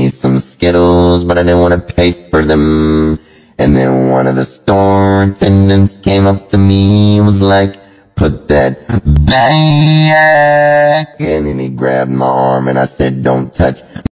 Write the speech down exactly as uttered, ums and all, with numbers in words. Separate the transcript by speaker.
Speaker 1: me some Skittles, but I didn't want to pay for them. And then one of the store attendants came up to me and was like, put that back. And then he grabbed my arm and I said, don't touch